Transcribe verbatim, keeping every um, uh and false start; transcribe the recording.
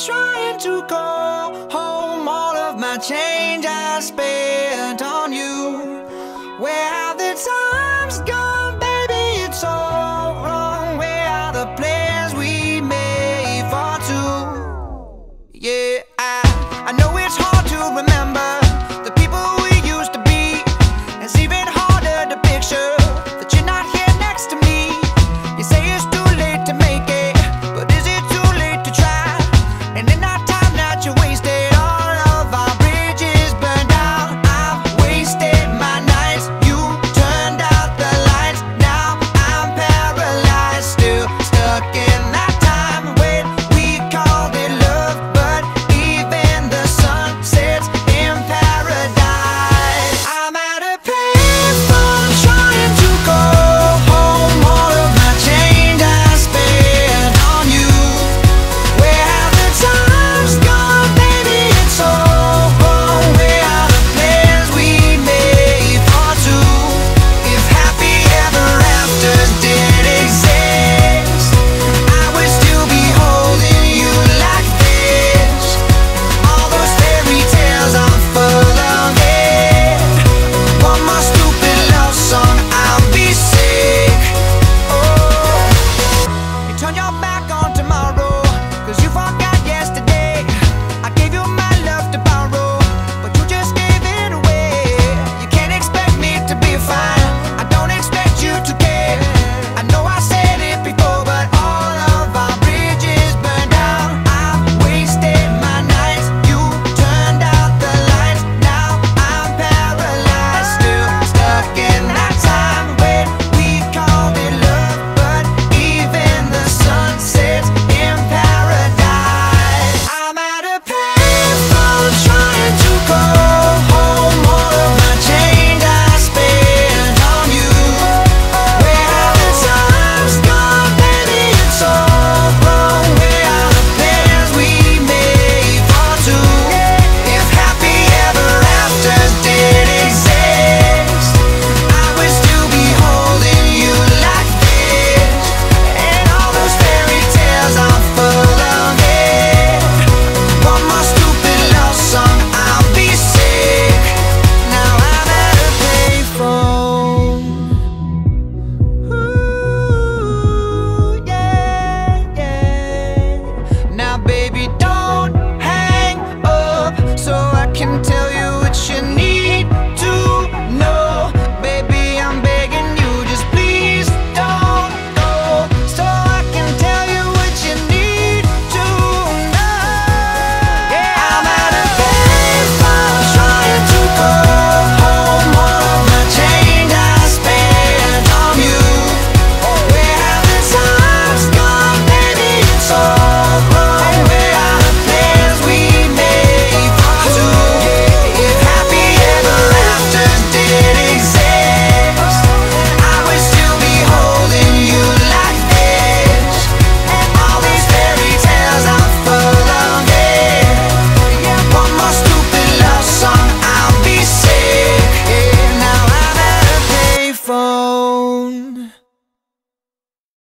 trying to go home. All of my change I spent on you. Where have the times gone, baby? It's all wrong. Where are the plans we made for two? Yeah, I, I know it's hard to remember the people we used to be. It's even harder to picture that you're not here next to me. You say it's too late to make it, but is it too late to try? And in that time that you wasted, all of our bridges burned out. I've wasted my nights, you turned out the lights. Now I'm paralyzed, still stuck in that time when we called it love. But even the sun sets in paradise. I'm at a payphone trying to go home. All of my change I spent on you. Where have the times gone, baby? It's all wrong. Where are the plans we made for two? If happy ever afters did exist, I would still be holding you like this. All those fairy tales are full of it. One more stupid love song, I'll be sick. Oh, you turn your back on tomorrow, 'cause you forgot